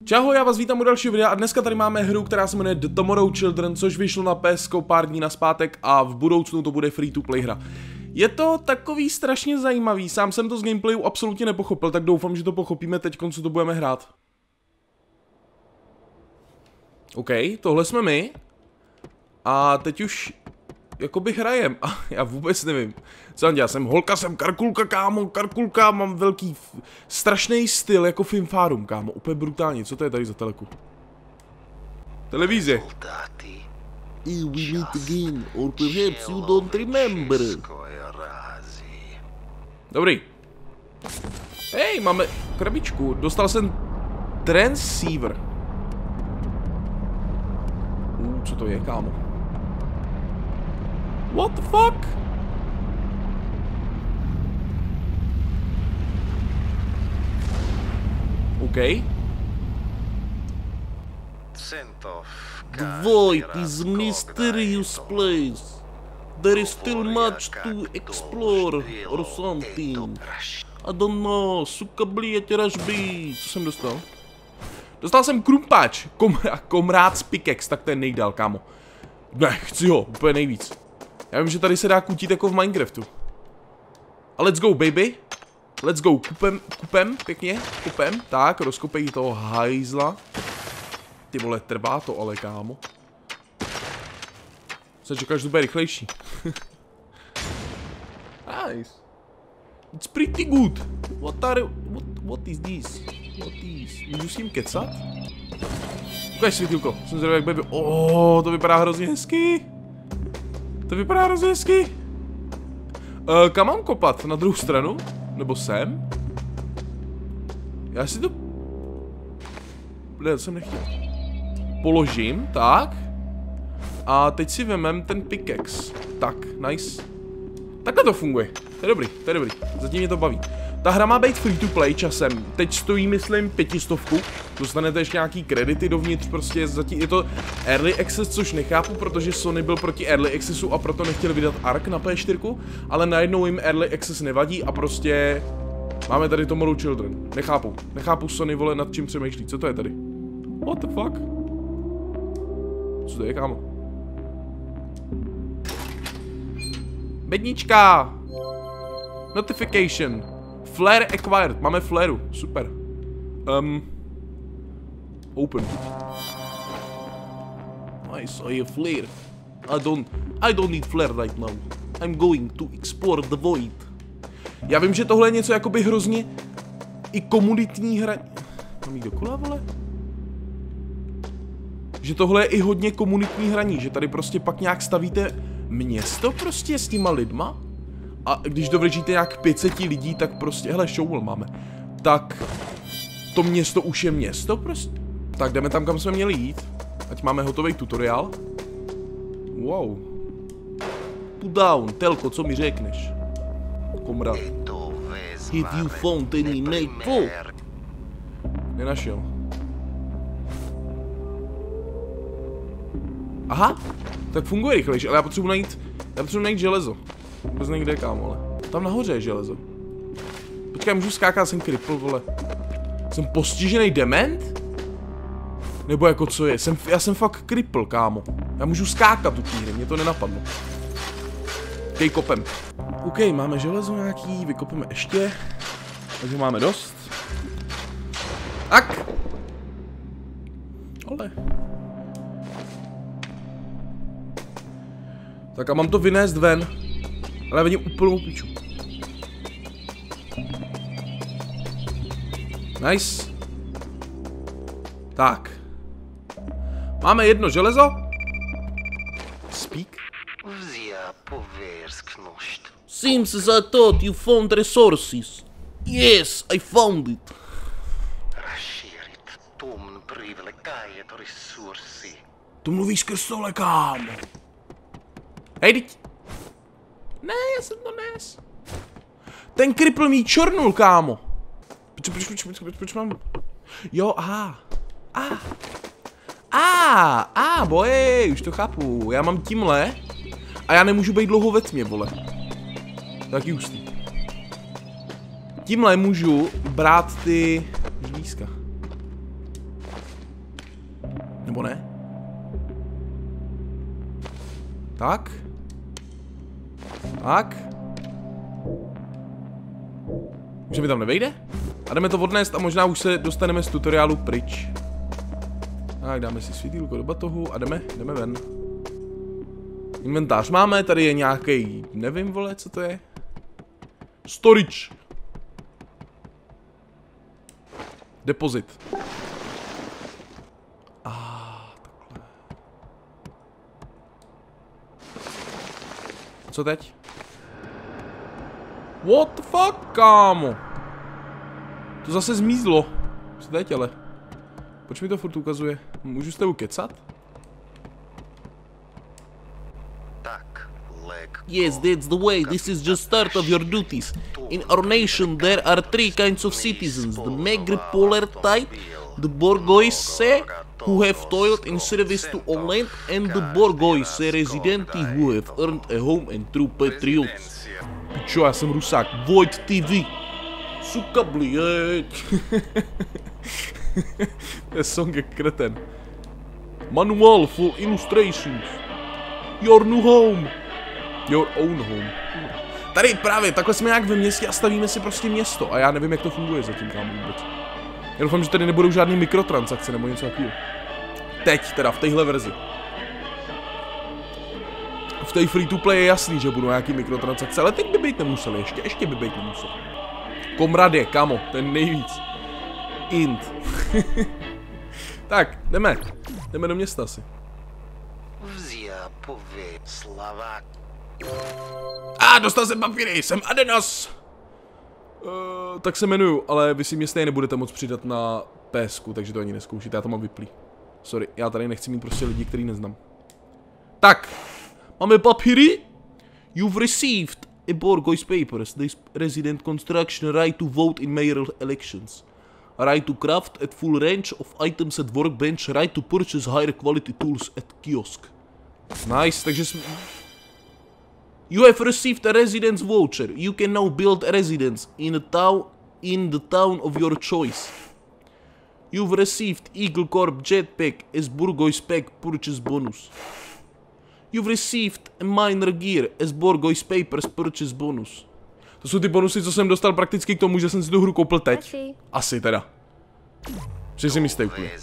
Čau, já vás vítám u dalšího videa a dneska tady máme hru, která se jmenuje The Tomorrow Children, což vyšlo na PS pár dní nazpátek a v budoucnu to bude free to play hra. Je to takový strašně zajímavý, sám jsem to z gameplayu absolutně nepochopil, tak doufám, že to pochopíme teď, co to budeme hrát. OK, tohle jsme my. A teď už jakoby hrajem. A já vůbec nevím. Co mám dělat? Jsem holka, jsem karkulka, kámo, karkulka, mám velký, strašný styl jako Finfárum, kámo, úplně brutálně. Co to je tady za teleku? Televize. We meet again, or perhaps you don't remember. Dobrý. Hej, máme krabičku. Dostal jsem transceiver. Co to je, kámo? What the fuck? OK. The void is a mysterious place. There is still much to explore, or something. I don't know, suka bliěť ražby. Co jsem dostal? Dostal jsem krumpáč, komrád pickaxe, tak ten nejdál, kámo. Ne, chci ho, úplně nejvíc. Já vím, že tady se dá kutit jako v Minecraftu. A let's go, baby. Let's go, kupem, pěkně, kupem. Tak, rozkopej toho hajzla. Ty vole, trvá to ale, kámo. Se čekáš, že to bude rychlejší. Nice. It's pretty good. What is this? Můžu s tím kecat? Ukaž světýlko, jsem zvědavý, jak baby. To vypadá hrozně hezky. To vypadá hrozně hezky. Kam mám kopat? Na druhou stranu? Nebo sem? Já si to... Ne, to jsem nechtěl. Položím, tak. A teď si vemem ten pickaxe. Tak, nice. Takhle to funguje. To je dobrý, to je dobrý. Zatím mě to baví. Ta hra má být free to play časem. Teď stojí, myslím, 500. Dostanete ještě nějaký kredity dovnitř, prostě zatím je to early access, což nechápu, protože Sony byl proti early accessu a proto nechtěli vydat Ark na PS4, ale najednou jim early access nevadí a prostě máme tady Tomorrow Children. Nechápu Sony, vole, nad čím přemýšlí. Co to je tady? What the fuck? Co to je, kámo? Bednička! Notification. Flare acquired. Máme flareu. Super. Open. Nice, I have flare. I don't need flare right now. I'm going to explore the void. Já vím, že tohle je něco jakoby hrozně i komunitní hra. Mám jít dokola, vole? Že tohle je i hodně komunitní hraní, že tady prostě pak nějak stavíte město prostě s těma lidma. A když dovržíte nějak 500 lidí, tak prostě, hele, shovel máme. Tak to město už je město prostě. Tak jdeme tam, kam jsme měli jít. Ať máme hotový tutoriál. Wow. Put down, Telko, co mi řekneš? Komrad. Have you found any maple? Nenašel. Aha, tak funguje rychlejší, ale já potřebuji najít železo. Vůbec nevím, kde je, kámo, ale tam nahoře je železo. Počkej, můžu skákat, jsem cripple, vole. Jsem postižený dement? Nebo jako co je? Já jsem fakt cripple, kámo. Já můžu skákat tu hry, mě to nenapadlo. Okej, kopem. OK, máme železo nějaký, vykopeme ještě. Takže máme dost. Tak. Ale. Tak a mám to vynést ven. Ale já vidím úplnou piču. Nice. Tak. Máme jedno železo. Speak. Seems as I thought you found resources. Yes, I found it. Tu mluvíš skrz tohle, kámo. Hej, teď. Ne, já jsem to nes. Ten cripple mi čornul, kámo. Proč mám... Jo, boje, už to chápu. Já mám tímhle a já nemůžu být dlouho ve tmě, vole. Taky hustý. Tímhle můžu brát ty žvízka. Nebo ne? Tak. Tak. Už se mi tam nevejde? A jdeme to odnést a možná už se dostaneme z tutoriálu pryč. Tak, dáme si světýlko do batohu a jdeme ven. Inventář máme, tady je nějaký, nevím vole, co to je. Storage. Depozit. Takhle. Co teď? What the fuck, kámo? To zase zmizlo. Co teď ale? Proč mi to furt ukazuje? Můžu s tebou kecat? Yes, that's the way. This is just start of your duties. In our nation there are three kinds of citizens. The Magripolar type, the Borgoise, who have toiled in service to all land, and the Borgoise residenti who have earned a home and true patriots. Pičo, já jsem Rusák. Void TV. Suka blieť. To je song jak kreten. Manual for illustrations. Your new home. Your own home. Tady právě, takhle jsme nějak ve městě a stavíme si prostě město. A já nevím, jak to funguje zatím, kámo, vůbec. Já doufám, že tady nebudou žádný mikrotransakce nebo něco takového. Teď, teda, v téhle verzi. V té free to play je jasný, že budou nějaký mikrotransakce, ale teď by být nemuseli, ještě by být nemuseli. Komradě, kámo, ten nejvíc. Int. Tak, jdeme do města asi. Dostal jsem papíry, jsem Adenos. Tak se jmenuju, ale vy si mě stejně nebudete moc přidat na PSku, takže to ani neskoušíte, já to mám vyplý. Sorry, já tady nechci mít prostě lidi, který neznám. Tak, máme papíry. You've received a Borgoise papers. This resident construction right to vote in mayoral elections. Right to craft at full range of items at workbench. Right to purchase higher quality tools at kiosk. Nice, takže jsme... You have received a residence voucher. You can now build a residence in the town of your choice. You've received Eagle Corp jetpack as Borgoise pack purchase bonus. You've received a miner gear as Borgoise papers purchase bonus. To jsou ty bonusy, co jsem dostal prakticky k tomu, že jsem si tu hru koupil teď. Asi teda. Že si jistý úplně.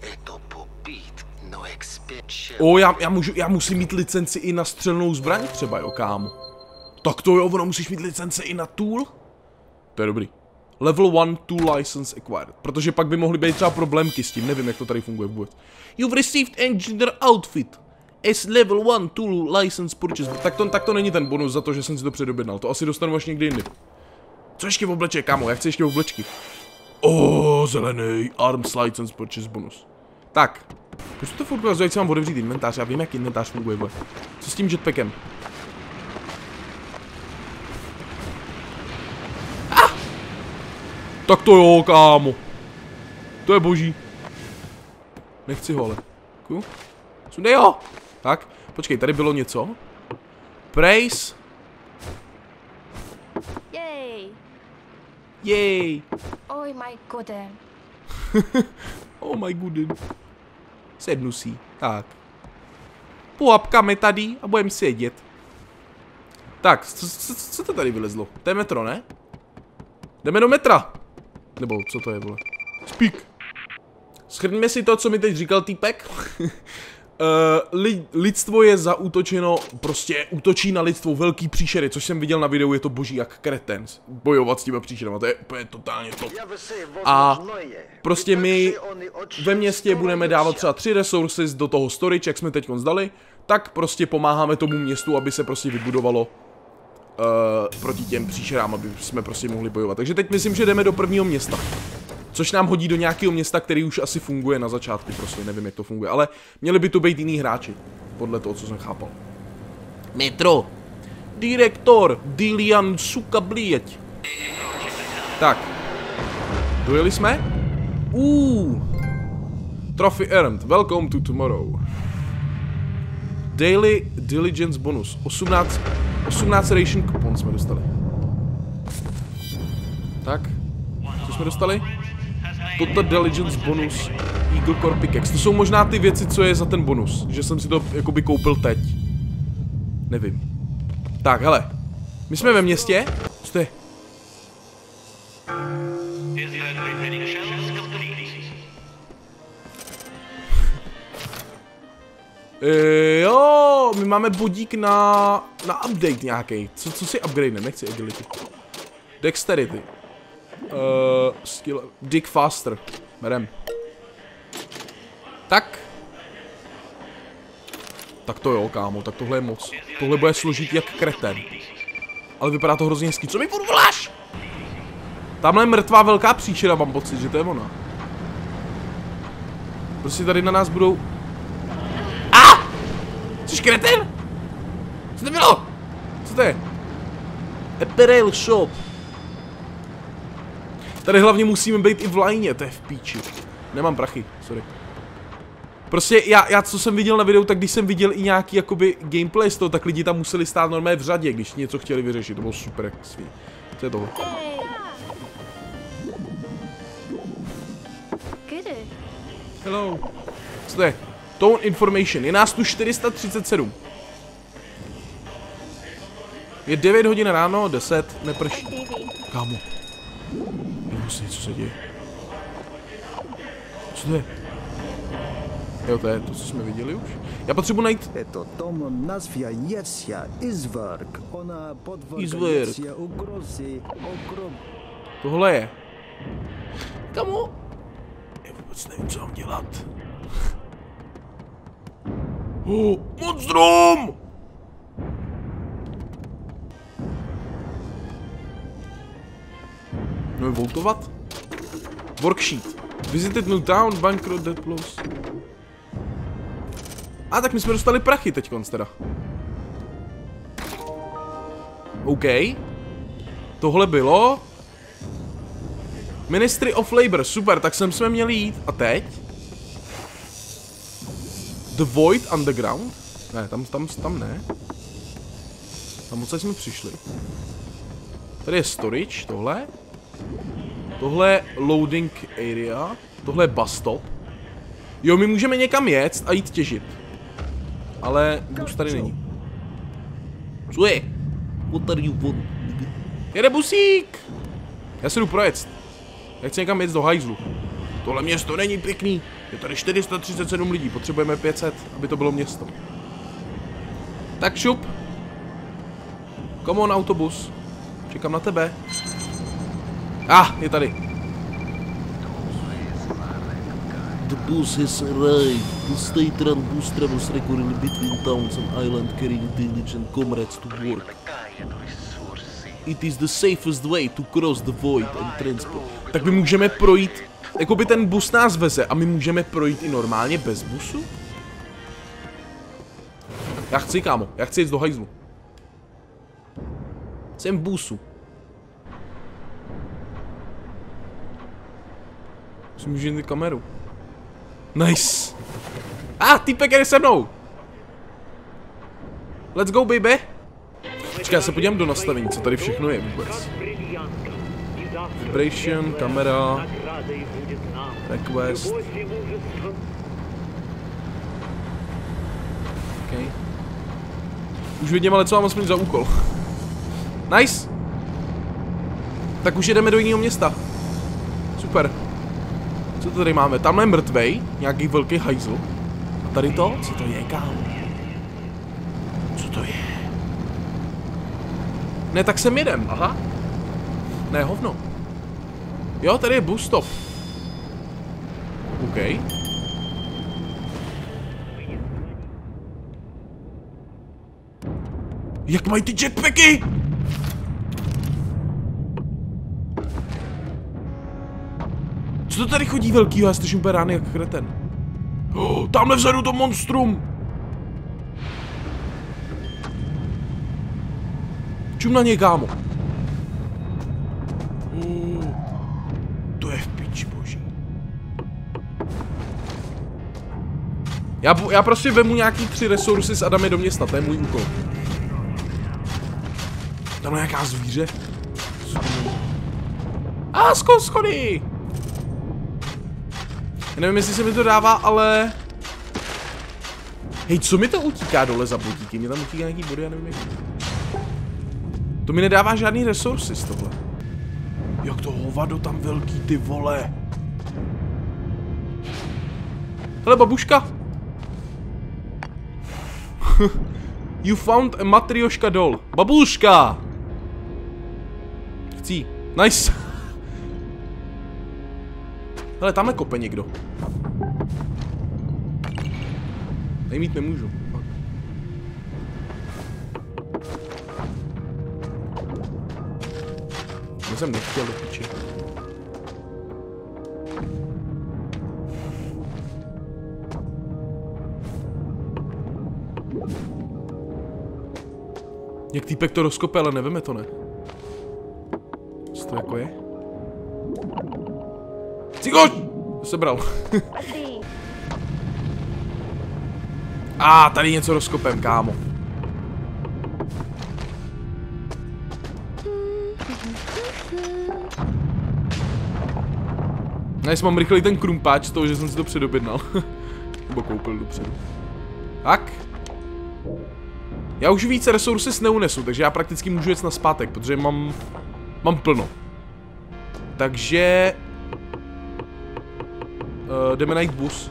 Já musím mít licenci i na střelnou zbraň třeba, jo, kámo. Tak to jo, ono musíš mít licenci i na tool? To je dobrý. Level 1 tool license acquired. Protože pak by mohly být třeba problémky s tím, nevím, jak to tady funguje vůbec. You've received engineer outfit as level 1 tool license purchase. Tak to není ten bonus za to, že jsem si to předobjednal. To asi dostanu až někdy jindy. Co ještě v obleček, kámo? Já chci ještě v oblečky. Zelený arms license purchase bonus. Tak. Proč to furt ukazuje, jak si mám otevřít inventář? Já vím, jak inventář funguje. Co s tím jetpackem? Tak to jo, kámo. To je boží. Nechci ho, ale. Sundej ho! Tak, počkej, tady bylo něco. Praise. Yay. Oh my god. Oh my god. Sednu si, tak. Pohapkáme tady a budeme sedět. Tak, co to tady vylezlo? To je metro, ne? Jdeme do metra. Nebo co to je, vole? Speak. Shrňme si to, co mi teď říkal týpek. Lidstvo je zaútočeno, prostě útočí na lidstvo velký příšery, což jsem viděl na videu, je to boží jak kreten. Bojovat s těma příšerama, to je úplně totálně top. A prostě my ve městě budeme dávat třeba 3 resources do toho storage, jak jsme teď zdali, tak prostě pomáháme tomu městu, aby se prostě vybudovalo proti těm příšerám, aby jsme prostě mohli bojovat. Takže teď myslím, že jdeme do prvního města. Což nám hodí do nějakého města, který už asi funguje na začátku, prostě nevím, jak to funguje, ale měli by to být jiný hráči, podle toho, co jsem chápal. Metro. Direktor Dilian suka blieť. Tak. Dojeli jsme? Trophy earned. Welcome to tomorrow. Daily diligence bonus. 18 ration coupon jsme dostali. Tak. Co jsme dostali? Total Diligence bonus, Eagle Core Pickaxe. To jsou možná ty věci, co je za ten bonus. Že jsem si to jakoby koupil teď. Nevím. Tak, hele. My jsme ve městě. Co to je? Jo, my máme bodík na update nějaký. Co si upgrade? Nechci agility. Dexterity. Skill. Dig faster. Berem. Tak. Tak to jo, kámo, tak tohle je moc. Tohle bude složit jak kreten. Ale vypadá to hrozně hezky. Co mi furt voláš? Tamhle je mrtvá velká příčera, mám pocit, že to je ona. Prostě tady na nás budou... Jsi kreten? Co to bylo? Co to je? Apparel shop. Tady hlavně musíme být i v lajně, to je v píči. Nemám prachy, sorry. Prostě já co jsem viděl na videu, tak když jsem viděl i nějaký jakoby gameplay z toho, tak lidi tam museli stát normálně v řadě, když něco chtěli vyřešit, to bylo super svý. Co je tohle? Hello. Co to je? Tone information, je nás tu 437. Je 9 hodin ráno, 10, neprší. Kámo. Nemusí, co se děje. Co to je? Jo, to je to, co jsme viděli už. Já potřebuji najít... Izwerk. Tohle je. Kamo? Já vůbec nevím, co mám dělat. Monstrum! No je voltovat? Worksheet. Visited new town, bankroll, dead plus. Tak my jsme dostali prachy teďkonc teda. OK. Tohle bylo. Ministry of Labor, super, tak sem jsme měli jít. A teď? The Void Underground? Ne, tam ne. Tam odsaď jsme přišli. Tady je storage, tohle. Tohle je loading area. Tohle je bus stop. Jo, my můžeme někam jet a jít těžit. Ale bus tady není. Co je? What are you want? Jede busík! Já se jdu projet. Já chci někam jet do hajzlu. Tohle město není pěkný. Je tady 437 lidí, potřebujeme 500, aby to bylo město. Tak šup. Come on, autobus. Čekám na tebe. Je tady. The bus has arrived. The state-run bus travels regularly between towns and island carrying diligent comrades to work. It is the safest way to cross the void and transport. Tak my můžeme projít, jakoby ten bus nás veze a my můžeme projít i normálně bez busu? Já chci, kámo, já chci jít do hajzlu. Jsem v busu. Musím užít kameru. Nice. Týpek jde se mnou. Let's go, baby. Počkej, já se podívám do nastavení, co tady všechno je vůbec. Vibration, kamera, request. Okay. Už vidím, ale co mám aspoň za úkol. Nice. Tak už jedeme do jiného města. Super. Co to tady máme? Tamhle je mrtvej, nějaký velký hajzl. A tady to? Co to je, kámo? Co to je? Ne, tak sem jedem. Aha. Ne, hovno. Jo, tady je bus stop. OK. Jak mají ty jetpacky? Co to tady chodí velkýho? Já slyším úplně rány jak kreten. Tamhle vzadu to monstrum. Čum na něj, kámo. To je v piči, boží. Já prostě vemu nějaký 3 resources a dám je do města, to je můj úkol. Tam je nějaká zvíře. Schody. Já nevím, jestli se mi to dává, ale... Hej, co mi to utíká dole za bodíky? Mě tam utíká nějaký body, já nevím jak. To mi nedává žádný resursy z tohle. Jak to hovado tam velký, ty vole. Hele, babuška. You found a matrioška doll. Babuška. Chci. Nice. Hele, tamhle kope někdo. Tady mít nemůžu. Já jsem nechtěl do piči. Jak týpek to rozkope, ale nevíme to, ne? Co to jako je? Cigoš! To sebral. Tady něco rozkopem, kámo. Nice, mám rychlej ten krumpáč z toho, že jsem si to předobjednal. Nebo koupil dopředu. Tak. Já už více resursy neunesu, takže já prakticky můžu jet nazpátek, protože mám plno. Takže... jdeme najít bus.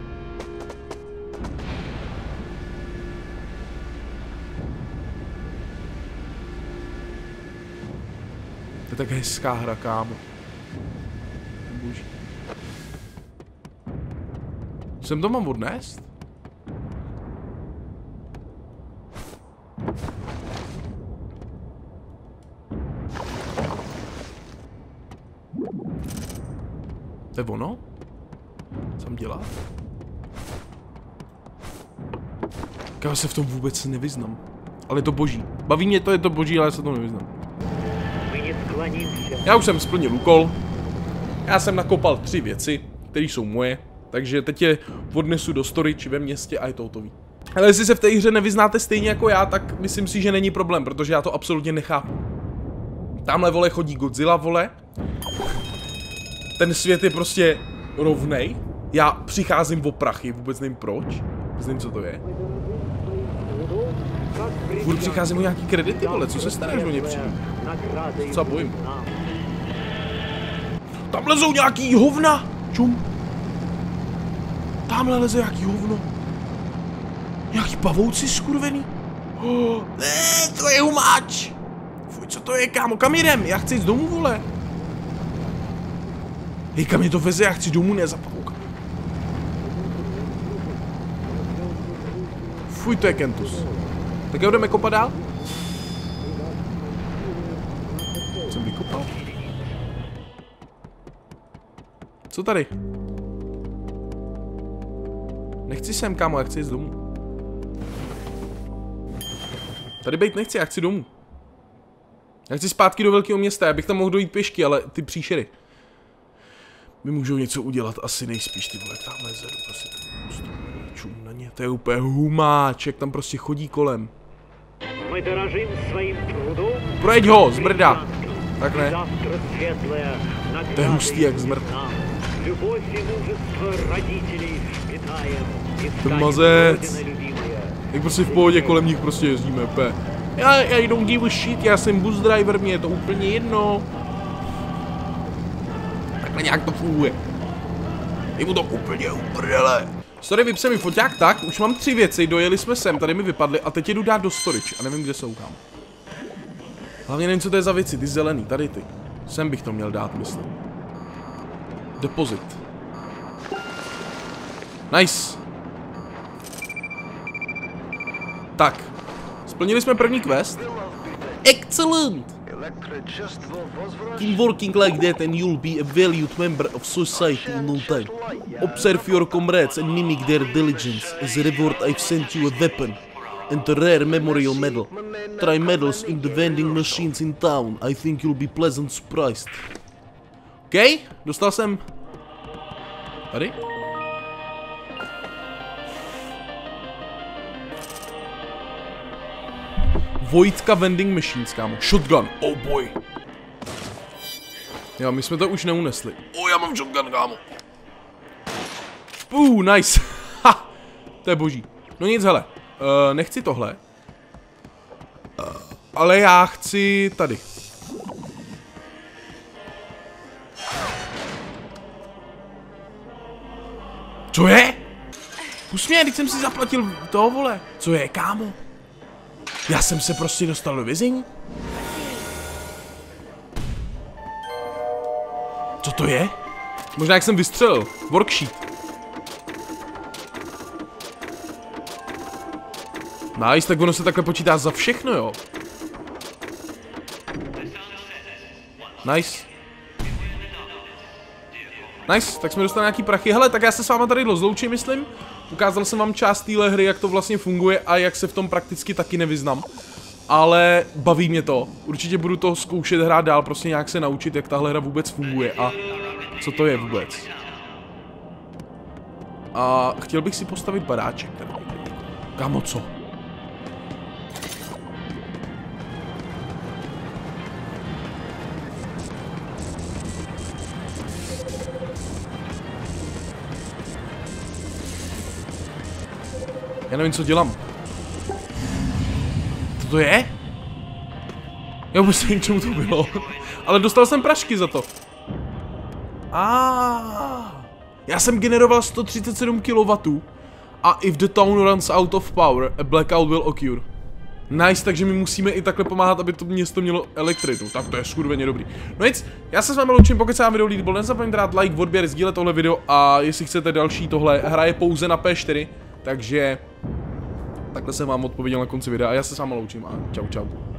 To je tak hezká hra, kámo. Boží. Sem to mám odnést? To je ono? Co mám dělat? Já se v tom vůbec nevyznám. Ale je to boží. Baví mě to, je to boží, ale já se to nevyznám. Já už jsem splnil úkol. Já jsem nakopal 3 věci, které jsou moje. Takže teď je odnesu do storage ve městě a je to hotový. Ale jestli se v té hře nevyznáte stejně jako já, tak myslím si, že není problém, protože já to absolutně nechápu. Tamhle, vole, chodí Godzilla, vole. Ten svět je prostě rovnej. Já přicházím o prachy, vůbec nevím proč. Nevím, co to je. Furt přicházím o nějaký kredity, vole, co se stane, až o ně přijdu? Co bojím? Tam lezou nějaký hovna! Čum! Tamhle leze nějaký hovno. Nějaký pavouci skurvený. Ne, to je humáč! Fuj, co to je, kámo? Kam jdem? Já chci jít z domu, vole. Hej, kam mě to veze? Já chci domů, ne za pavouka. Fuj, to je Kentus. Tak jo, jdeme kopat dál? Jsem vykopal. Co tady? Nechci sem, kámo, já chci jít domů. Tady bejt nechci, já chci domů. Já chci zpátky do velkého města, já bych tam mohl dojít pěšky, ale ty příšery mi můžou něco udělat, asi nejspíš, ty vole, tamhle zadu, prostě čum na ně, to je úplně humáč, jak tam prostě chodí kolem. Projeď ho, zmrda. Tak ne. To je hustý jak zmrd. Ten mazec. Jak prostě v pohodě kolem nich prostě jezdíme, úplně. I don't give a shit, já jsem bus driver, mě je to úplně jedno. Takhle nějak to funguje. Je mu to úplně uprdele. Sorry, vypse mi foťák, tak, už mám 3 věci, dojeli jsme sem, tady mi vypadly a teď jedu dát do storage a nevím, kde jsou tam. Hlavně nevím, co to je za věci, ty zelený, tady ty. Sem bych to měl dát, myslím. Deposit. Nice. Tak. Splnili jsme první quest. Excellent! Keep working like that and you'll be a valued member of society in no time. Observe your comrades and mimic their diligence. As a reward, I've sent you a weapon and a rare memorial medal. Try medals in the vending machines in town. I think you'll be pleasant surprised. OK, dostal jsem... Tady? Vojtka vending machines, kámo. Shotgun, oh boy. Jo, my jsme to už neunesli. Já mám shotgun, kámo. Nice. Ha, to je boží. No nic, hele. Nechci tohle. Ale já chci tady. Co je? Pust mě, když jsem si zaplatil toho, vole. Co je, kámo? Já jsem se prostě dostal do vězení? Co to je? Možná jak jsem vystřelil. Worksheet. Nice, tak ono se takhle počítá za všechno, jo. Nice. Nice, tak jsme dostali nějaký prachy. Hele, tak já se s váma tady rozloučím, myslím. Ukázal jsem vám část téhle hry, jak to vlastně funguje a jak se v tom prakticky taky nevyznám. Ale baví mě to. Určitě budu to zkoušet hrát dál, prostě nějak se naučit, jak tahle hra vůbec funguje a co to je vůbec. A chtěl bych si postavit baráček. Kámo, co? Já nevím, co dělám. Co to je? Já vůbec nevím, čemu to bylo. Ale dostal jsem prašky za to. Já jsem generoval 137 kW a if the town runs out of power, a blackout will occur. Nice, takže my musíme i takhle pomáhat, aby to město mělo elektritu. Tak to je skurveně dobrý. No nic, já se s vámi loučím, pokud se vám video líbilo, nezapomeňte dát like, odběr, sdílet tohle video a jestli chcete další, tohle hraje pouze na P4, takže takhle jsem vám odpověděl na konci videa a já se s vámi loučím a čau čau.